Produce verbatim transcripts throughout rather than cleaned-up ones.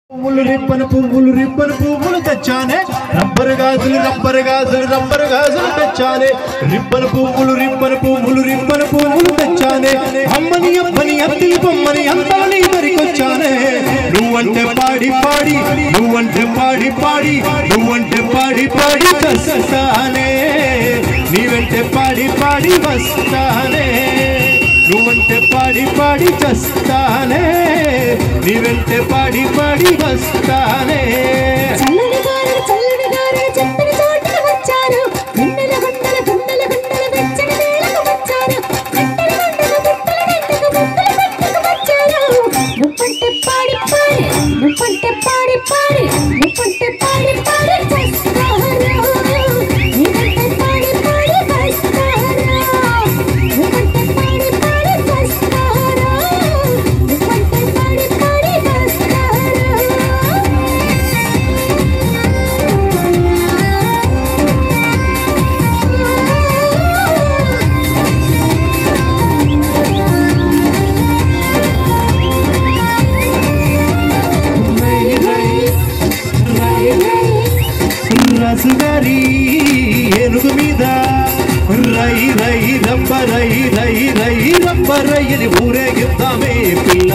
పువ్వులు రిబ్బన్ పువ్వులు రిబ్బన్ పువ్వులు తెచ్చానే రబ్బర్ గాజులు రబ్బర్ గాజులు రబ్బర్ గాజులు తెచ్చానే రిబ్బన్ పువ్వులు రిబ్బన్ పువ్వులు రిబ్బన్ పువ్వులు తెచ్చానే అమ్మని అబ్బని అత్తి బొమ్మని అంతా నీ దరికొచ్చానే నువ్వంటే పాడి పాడి నువ్వంటే పాడి పాడి నువ్వంటే పాడి పాడి వస్తానే నీ వెంటే పాడి పాడి వస్తానే నువ్వంటే పాడి పాడి చస్తానే నీ వెంటే పాడి పాడి వస్తానే చల్లని గారు చల్లని గారు చెప్పని చోటకి వచ్చారు గుండెల గుండెల గుండెల గుండెల వెచ్చని వేళకు వచ్చారు గంటల గంటల గుండెల గంటకు గుండెల గంటకు వచ్చారు నువ్వంటే పాడి పాడి నువ్వంటే పాడి పాడి నువ్వంటే పాడి పాడి చస్తాను నీ వెంటే పాడి పాడి వస్తాను నువ్వంటే పాడి పాడి చస్తాను నువ్వంటే పాడి పాడి వస్తాను రసుగారి ఏనుగు మీద రై రై రంబ రై రై రై రంబ రయ్యని ఊరేగిద్దామే పిల్ల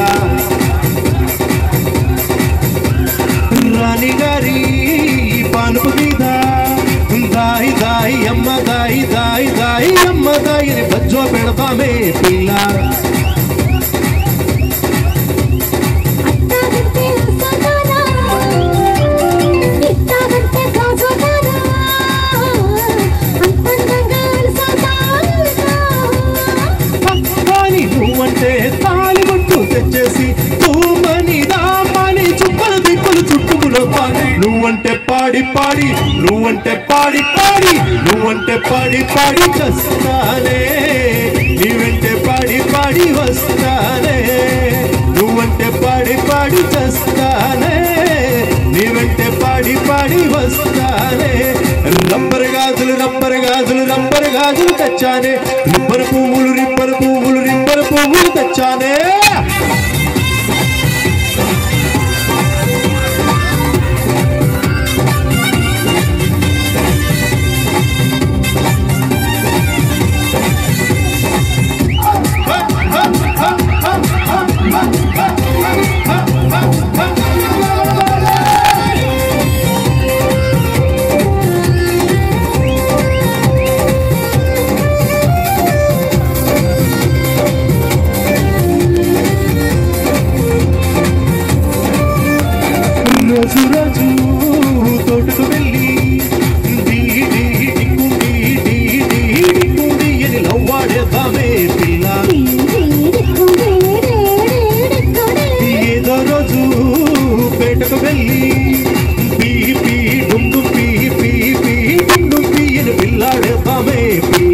రాణి గారి పానుపు మీద దాయి దాయి అమ్మ దాయి దాయి దాయి అమ్మ దాయిని బజ్జో పెడతామే పిల్ల నువ్వంటే తాళి బొట్టు తెచ్చేసి తూమని దామని చుక్కలు దిక్కులు చుట్టుకులో నువ్వంటే పాడి పాడి నువ్వంటే పాడి పాడి నువ్వంటే పాడి పాడి చస్తానే నీ వెంటే పాడి పాడి వస్తానే నువ్వంటే పాడి పాడి చస్తానే నీ వెంటే పాడి పాడి వస్తానే రబ్బర్ గాజులు రబ్బర్ గాజులు రబ్బర్ గాజులు తెచ్చానే రిబ్బర్ పువ్వులు రిబ్బర్ పువ్వులు రిబ్బర్ పువ్వులు తెచ్చానే రోజు రోజు తోటకు వెళ్ళి డీ డీ డిక్కుండి డీ డీ డిక్కుండి అని లవ్వాడేద్దామే పిల్ల ఏదో రోజు పేటకు వెళ్ళి పీ పీ డుండు పీ పీ పీ డుండు పీ అని పిల్లాడేద్దామే పిల్ల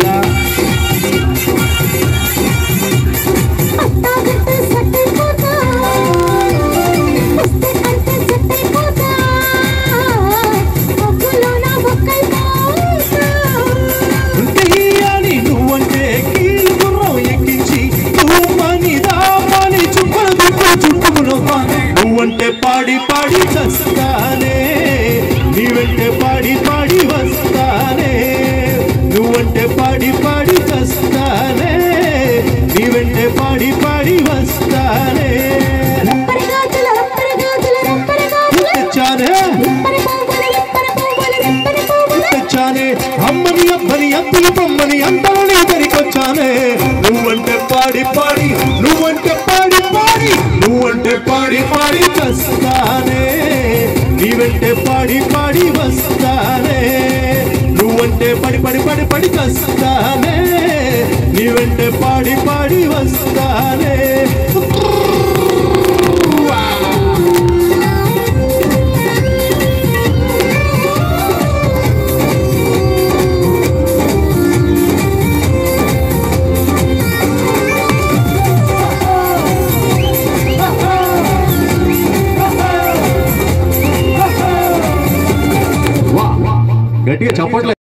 నువ్వంటే పాడి పాడి చస్తానే నీ వెంటే పాడి పాడి వస్తానే నువ్వంటే పాడి పాడి చస్తానే నీ వెంటే పాడి పాడి వస్తానే తెచ్చానే తెచ్చానే అమ్మని అబ్బని అబ్బని బొమ్మని అంతలో నీ దరికొచ్చానే నువ్వంటే పాడి పాడి నువ్వంటే పాడి పాడి నువ్వంటే పాడి పాడి వస్తానే నీ వెంటే పాడి పాడి వస్తానే నువ్వంటే పడి పడి పడి పడి వస్తానే నీ వెంటే పాడి పాడి వస్తానే గట్టిగా చప్పట్లే.